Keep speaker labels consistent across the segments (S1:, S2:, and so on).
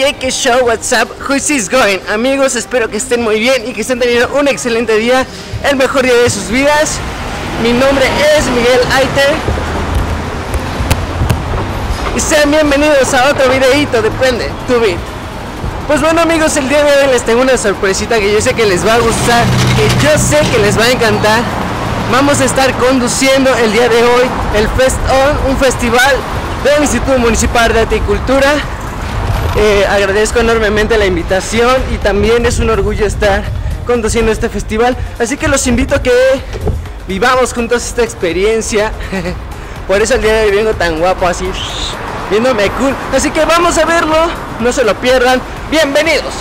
S1: DJ, ¿qué show? What's up? Who's this going? Amigos, espero que estén muy bien y que estén teniendo un excelente día, el mejor día de sus vidas. Mi nombre es Miguel Aiter y sean bienvenidos a otro videito de Prende tu Beat. Pues bueno, amigos, el día de hoy les tengo una sorpresita que yo sé que les va a gustar, que yo sé que les va a encantar. Vamos a estar conduciendo el día de hoy el Fest On, un festival del Instituto Municipal de Arte y Cultura. Agradezco enormemente la invitación y también es un orgullo estar conduciendo este festival, así que los invito a que vivamos juntos esta experiencia. Por eso el día de hoy vengo tan guapo, así viéndome cool, así que vamos a verlo, no se lo pierdan. Bienvenidos.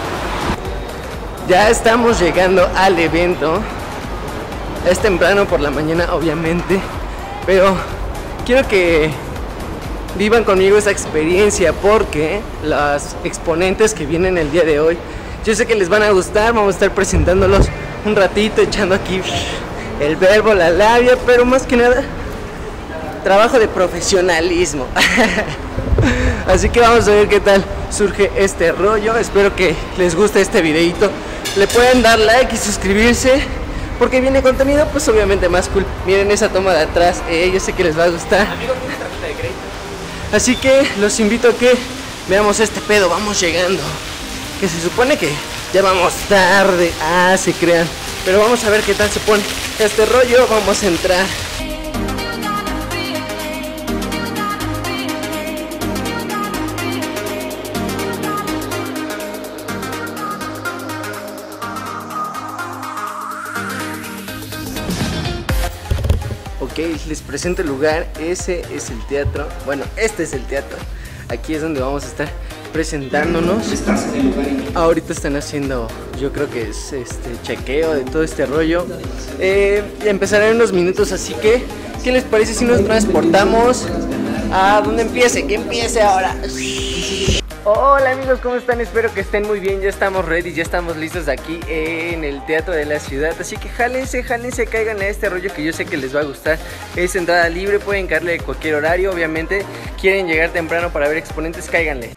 S1: Ya estamos llegando al evento. Es temprano por la mañana, obviamente, pero quiero que vivan conmigo esa experiencia porque las exponentes que vienen el día de hoy, yo sé que les van a gustar. Vamos a estar presentándolos un ratito, echando aquí el verbo, la labia, pero más que nada trabajo de profesionalismo. Así que vamos a ver qué tal surge este rollo. Espero que les guste este videito. Le pueden dar like y suscribirse porque viene contenido pues obviamente más cool. Miren esa toma de atrás, yo sé que les va a gustar. Así que los invito a que veamos este pedo. Vamos llegando, que se supone que ya vamos tarde. Se crean, pero vamos a ver qué tal se pone este rollo. Vamos a entrar. Ok, les presento el lugar. Ese es el teatro. Bueno, este es el teatro. Aquí es donde vamos a estar presentándonos.
S2: Estás en el lugar.
S1: Ahorita están haciendo, yo creo que es chequeo de todo este rollo. Empezará en unos minutos, así que ¿qué les parece si nos transportamos a donde empiece? Que empiece ahora. Hola amigos, ¿cómo están? Espero que estén muy bien. Ya estamos ready, ya estamos listos aquí en el teatro de la ciudad. Así que jálense, caigan a este rollo que yo sé que les va a gustar. Es entrada libre, pueden caerle de cualquier horario. Obviamente, quieren llegar temprano para ver exponentes, cáiganle.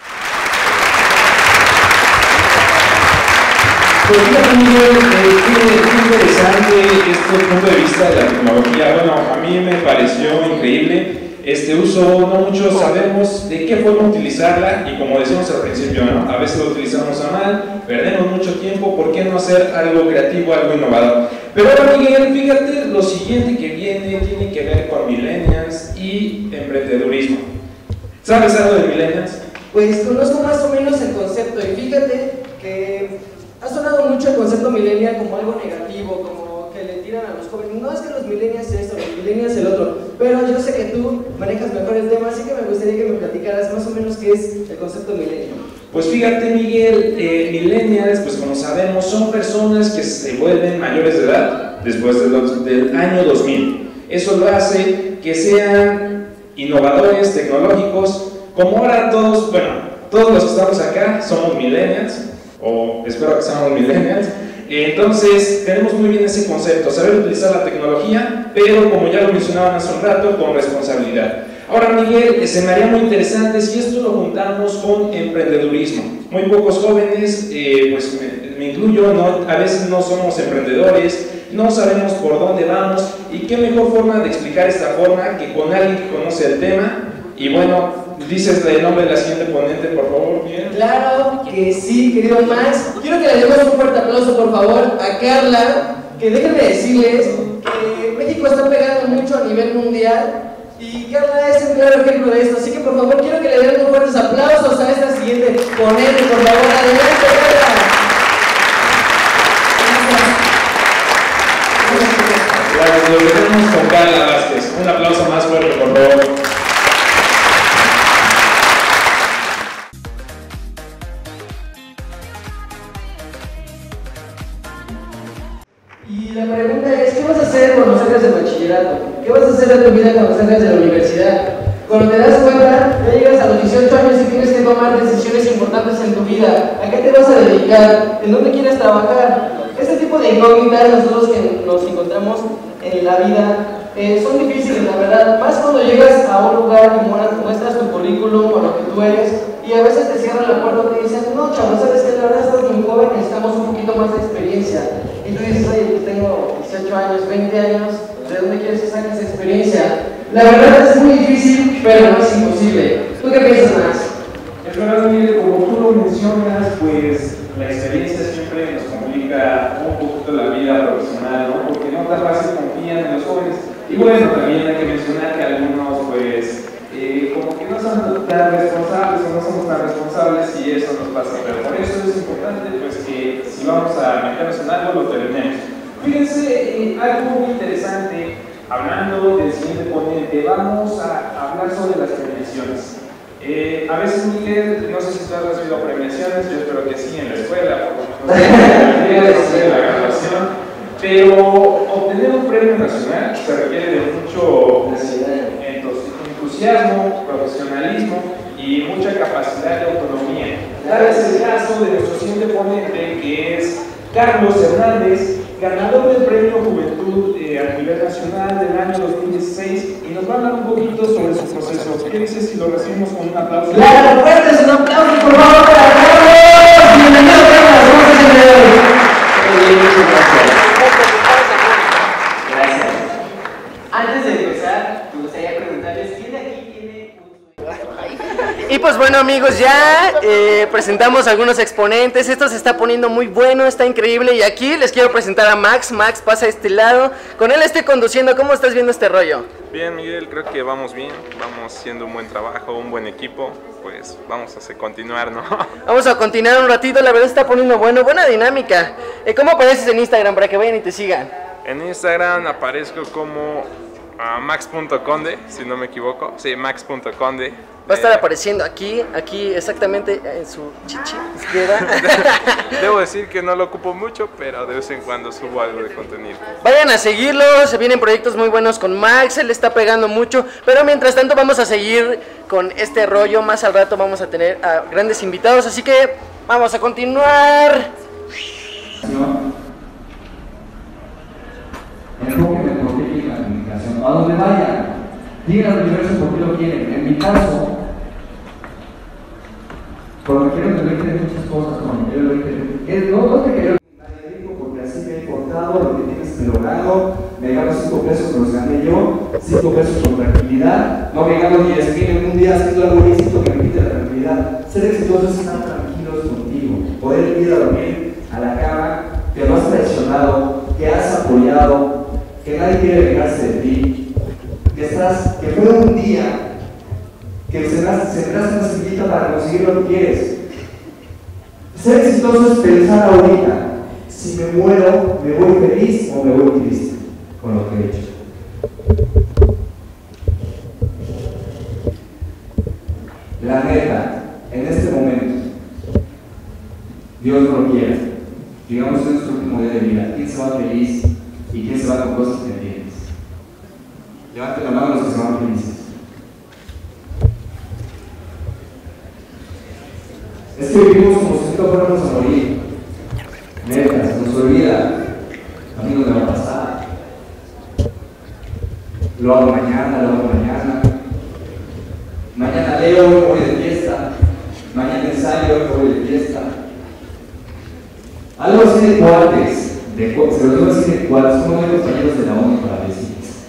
S2: Pues fíjate, Miguel, qué interesante este punto de vista de la tecnología. Bueno, a mí me pareció increíble este uso. No muchos sabemos de qué forma utilizarla y como decíamos al principio, ¿no? A veces lo utilizamos a mal, perdemos mucho tiempo. ¿Por qué no hacer algo creativo, algo innovador? Pero ahora, Miguel, fíjate, lo siguiente que viene tiene que ver con millennials y emprendedurismo. ¿Sabes algo de millennials?
S3: Pues conozco más o menos el concepto y fíjate que ha sonado mucho el concepto millennial como algo negativo, como que le tiran a los jóvenes. No es que los millennials es esto, los millennials el otro, pero yo sé que tú manejas mejor el tema, así que me gustaría que me platicaras más o menos qué es el concepto millennial.
S2: Pues fíjate, Miguel, millennials, pues como sabemos, son personas que se vuelven mayores de edad después del año 2000. Eso lo hace que sean innovadores, tecnológicos, como ahora todos, bueno, todos los que estamos acá somos millennials, o espero que seamos millennials. Entonces tenemos muy bien ese concepto, saber utilizar la tecnología, pero como ya lo mencionaban hace un rato, con responsabilidad. Ahora, Miguel, se me haría muy interesante si esto lo juntamos con emprendedurismo. Muy pocos jóvenes, pues me incluyo, a veces no somos emprendedores, no sabemos por dónde vamos, y qué mejor forma de explicar esta forma que con alguien que conoce el tema. Y bueno, dices el nombre de la siguiente ponente, por favor, Miguel.
S3: Claro que sí, querido Max. Quiero que le demos un fuerte aplauso, por favor, a Carla, que déjenme decirles que México está pegando mucho a nivel mundial y Carla es un claro ejemplo de esto. Así que por favor quiero que le den unos fuertes aplausos a esta siguiente ponente, por favor. Adelante, Carla.
S2: Gracias, lo tenemos con Carla Vázquez. Un aplauso más fuerte, por favor.
S3: Y la pregunta es, ¿qué vas a hacer cuando salgas del bachillerato? ¿Qué vas a hacer de tu vida cuando salgas de la universidad? Cuando te das cuenta, ya llegas a los 18 años y tienes que tomar decisiones importantes en tu vida. ¿A qué te vas a dedicar? ¿En dónde quieres trabajar? Este tipo de incógnitas nosotros que nos encontramos en la vida son difíciles, la verdad. Más cuando llegas a un lugar y muestras tu currículum o lo que tú eres. y a veces te cierran la puerta y te dicen, no, chavo, sabes que la verdad estás muy joven, necesitamos un poquito más de experiencia. Y tú dices, oye, pues tengo 18 años, 20 años, ¿de dónde quieres que saques esa experiencia? La verdad es muy difícil, pero no es imposible. ¿Tú qué piensas, Max?
S2: Es verdad, Miguel, como tú lo mencionas, pues la experiencia siempre nos complica un poquito la vida profesional, ¿no? Porque no tan fácil confían en los jóvenes. Y bueno, también hay que mencionar que algunos, pues, como que no son tan responsables o no somos tan responsables y eso nos pasa. Pero por eso es importante, pues, que si vamos a meternos en algo, lo terminemos. Fíjense, algo muy interesante, hablando del siguiente ponente, vamos a hablar sobre las premiaciones. A veces, Miguel, no sé si tú has recibido premiaciones, yo espero que sí en la escuela, por lo menos en la graduación, pero obtener un premio nacional se requiere de mucho entusiasmo, profesionalismo y mucha capacidad de autonomía. Tal es el caso de nuestro siguiente ponente, que es Carlos Hernández, ganador del Premio Juventud a nivel nacional del año 2016, y nos va a hablar un poquito sobre su proceso. ¿Qué dices si lo recibimos con un aplauso?
S3: ¡Claro, fuertes un aplauso, por favor, para Carlos! ¡Bienvenido, Carlos! ¿Cómo estás el día de hoy?
S4: Muchas gracias. Gracias. Antes de empezar, me gustaría preguntarles, ¿quién de aquí tiene un sueño?
S1: Y pues bueno, amigos, ya presentamos algunos exponentes. Esto se está poniendo muy bueno, está increíble. Y aquí les quiero presentar a Max. Max, pasa a este lado. Con él estoy conduciendo. ¿Cómo estás viendo este rollo?
S5: Bien, Miguel, creo que vamos bien, vamos haciendo un buen trabajo, un buen equipo, pues vamos a continuar, ¿no? Vamos
S1: a continuar un ratito, la verdad está poniendo bueno, buena dinámica. ¿Cómo apareces en Instagram para que vayan y te sigan?
S5: En Instagram aparezco como max.conde, si no me equivoco, sí, max.conde.
S1: Va a estar apareciendo aquí exactamente en su chichi izquierda.
S5: Debo decir que no lo ocupo mucho, pero de vez en cuando subo algo de contenido.
S1: Vayan a seguirlo, se vienen proyectos muy buenos con Max, él está pegando mucho, pero mientras tanto vamos a seguir con este rollo. Más al rato vamos a tener a grandes invitados, así que vamos a continuar.
S6: Enfoque metodológico y la comunicación. A donde vayan, digan al universo por qué lo quieren. En mi caso, porque quiero que me den muchas cosas, porque quiero no te quiero porque así me he importado lo que tienes logrado. Me gano 5 pesos, que los gané yo, 5 pesos con tranquilidad. No me gano 10,000 en un día haciendo algo ilícito que me quite la tranquilidad. Ser exitoso es estar tranquilos contigo, poder ir a dormir a la cama, que no has traicionado, que has apoyado, que nadie quiere vengarse de ti, que fue un día que sembraste una semillita para conseguir lo que quieres. Ser exitoso es pensar ahorita, si me muero, ¿me voy feliz o me voy triste con lo que he hecho? La neta, en este momento, Dios no lo quiera, digamos en nuestro último día de vida, ¿quién se va feliz y quién se va con cosas pendientes? Levanten la mano los que se van felices. Es que vivimos como si nunca fuéramos a morir. Neta, se nos olvida. A mí no me va a pasar. Lo hago mañana, lo hago mañana. Mañana leo, hoy voy de fiesta. Mañana ensayo, hoy voy de fiesta. Algo así de cuates, se los digo así de cuates, somos muy compañeros de la ONU para decirles.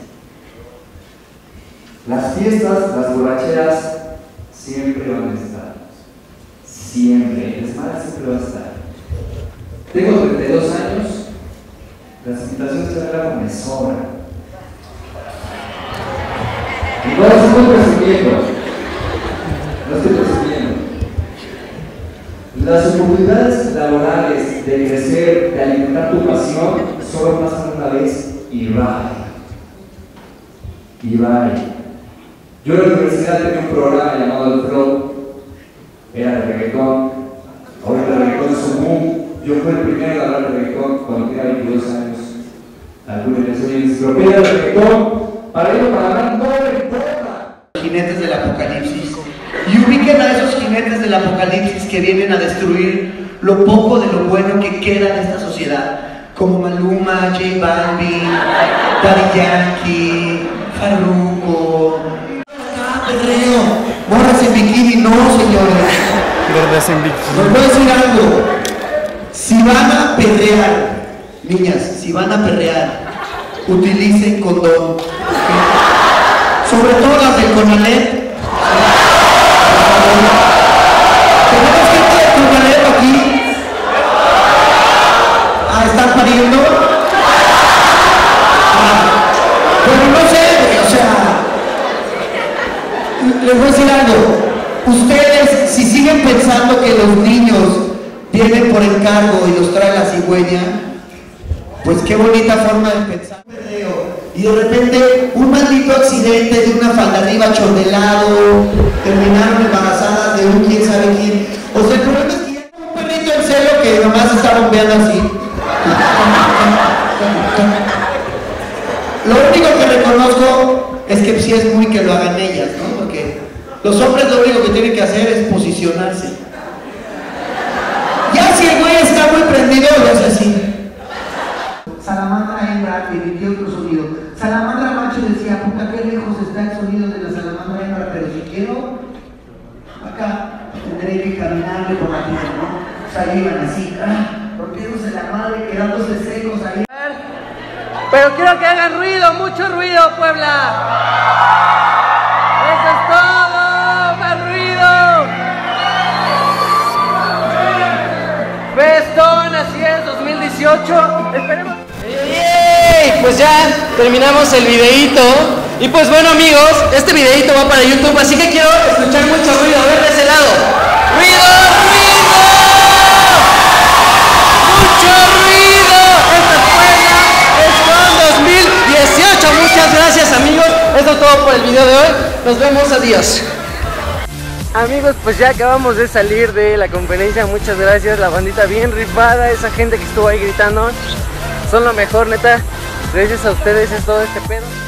S6: Las fiestas, las borracheras, siempre van a estar. Siempre, el desmadre siempre va a estar. Tengo 32 años, las invitaciones de la me sobran. Y no las estoy presumiendo, no estoy presumiendo. Las oportunidades laborales de crecer, de alimentar tu pasión, solo pasan una vez y bye. Y bye. Yo en la universidad tenía un programa llamado El Flow, era de reggaetón. Ahorita el reggaetón es un boom. Yo fui el primero en hablar de reggaetón cuando tenía 22 años. Algunos de soy enciclopedia de reggaetón. Para ello, para hablar, no me importa.
S7: Jinetes del apocalipsis. Y ubiquen a esos jinetes del apocalipsis que vienen a destruir lo poco de lo bueno que queda de esta sociedad, como Maluma, J Balvin, Daddy Yankee, Farruko. Morras en bikini, no, señores. Les voy a decir algo. Si van a perrear, niñas, si van a perrear, utilicen condón. Sobre todo las del Conalep. ¿Tenemos gente de Conalep aquí? Ah, ¿están pariendo? Pero no sé, o sea, les voy a decir algo. Ustedes, si siguen pensando que los niños vienen por encargo y los trae la cigüeña, pues qué bonita forma de pensar. Y de repente un maldito accidente de una falda arriba chordelado, terminaron embarazadas de un quién sabe quién. O sea, el problema es que ya hay un perrito en celo que nomás está bombeando así. Lo único que reconozco es que sí es muy que lo hagan ellas, ¿no? Porque los hombres lo único que tienen que hacer es posicionarse. Ya si el güey está muy prendido, lo hace así. Salamandra hembra emitió otro sonido. Salamandra macho decía, puta, qué lejos está el sonido de la salamandra hembra, pero si quiero, acá tendré que caminarle por la tierra, ¿no? O sea, iban así, rompiéndose la madre, quedándose secos ahí.
S3: Pero quiero que hagan ruido, mucho ruido, Puebla. Eso es todo, más ruido. Festón, así es, 2018. Esperemos. Pues ya terminamos el videíto. Y pues bueno, amigos, este videíto va para YouTube, así que quiero escuchar mucho ruido. A ver de ese lado. ¡Ruido, ruido! ¡Mucho ruido! Esta es Puebla, Festón 2018. Muchas gracias, amigos. Esto es todo por el video de hoy. Nos vemos, adiós. Amigos, pues ya acabamos de salir de la conferencia. Muchas gracias, la bandita bien rifada, esa gente que estuvo ahí gritando. Son lo mejor, neta. Gracias a ustedes es todo este pedo.